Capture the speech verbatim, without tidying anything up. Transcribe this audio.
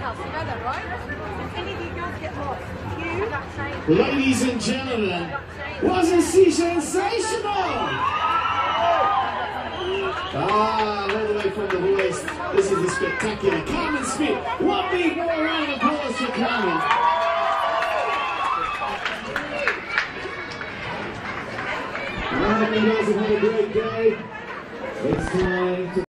house, you know that, right? If any of you girls get lost, you... Ladies and gentlemen, wasn't she sensational? Ah, all the way from the West, this is a spectacular Carmen Smith. One big more round of applause for Carmen. I hope you guys have had a great day. It's time to